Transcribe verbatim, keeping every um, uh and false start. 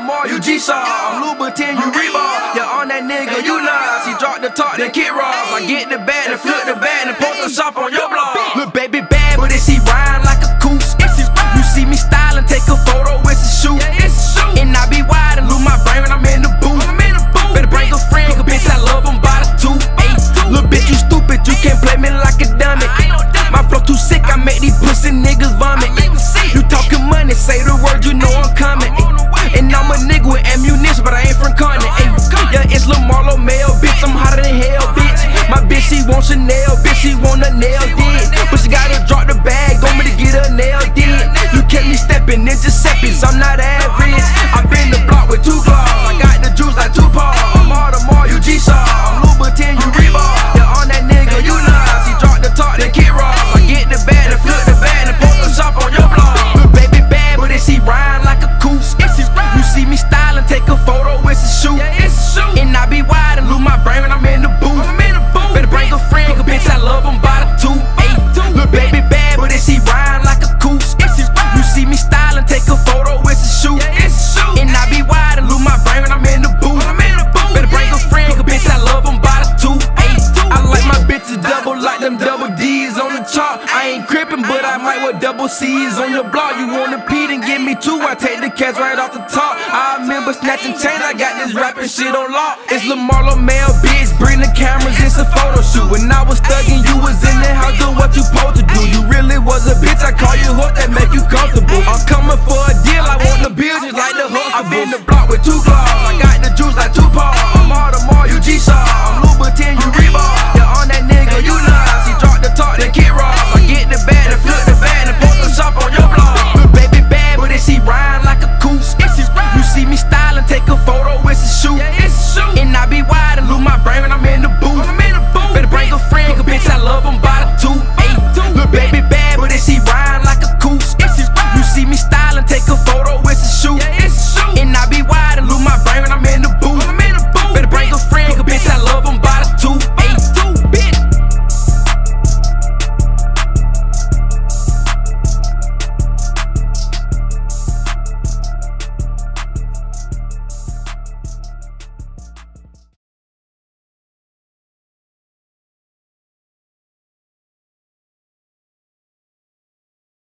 Baltimore, you G-Saw. I'm Louboutin, you Reebok. Yeah, on that nigga, you love. She drop the top, then kick rocks. I get the bag, then flip the bag, and post the shop on your blog. Look, baby, bad, but if she rhyme like a coupe. You see me styling, take a photo, it's a shoot. And I be wide and lose my brain when I'm in the booth. Better bring a friend, cause bitch, I love him by the two. Little bitch, you stupid, you can't play me like a dummy. My flow too sick, I make these pussy niggas vomit. You talking money, say the word, you know I'm coming. And I'm a nigga with ammunition, but I ain't from Conant. Yeah, it's Lil Marlo Mel, bitch, I'm hotter than hell, bitch. My bitch, she want Chanel, bitch, she want a nail did. But she gotta drop the bag, want me to get her nail did. You kept me stepping, ninja seconds, I'm not average. I been the block with two claws, I got the juice like Tupac. I'm Baltimore, you G-Saw. I'm Louboutin, you Reebok. Yeah, on that nigga, you love. She drop the top, then kick rocks. I get the bag, then flip the bag, and post the shop on your blog. Look, baby, bad, but if she rhyme like a coupe. You see me styling, take a photo, it's a shoot. And I be wide and lose my brain when I'm in the booth. Better bring a friend, cause bitch, I love him by the two. Look, baby, bad, but if she rhyme like a coupe. You see me styling, take a photo, it's a shoot. And I be wide and lose my brain when I'm in the booth. Better bring a friend, cause bitch, I love him by the two. I like my bitches double like them double D's on the chart. I ain't crippin', but I might wear double C's on your block. You wanna pee, then give me two, I take the cash right off the top. I remember snatching chains, I got this rapping shit on lock. It's Lil Marlo Mel, bitch, bring the cameras, it's a photo shoot. When I was thuggin', you was in the house doing what you supposed to do. You really was a bitch, I call you hook, that make you comfortable. I'm coming for a deal, I want the bill just like the hustle. I been the block with two claws, I got the juice like Tupac.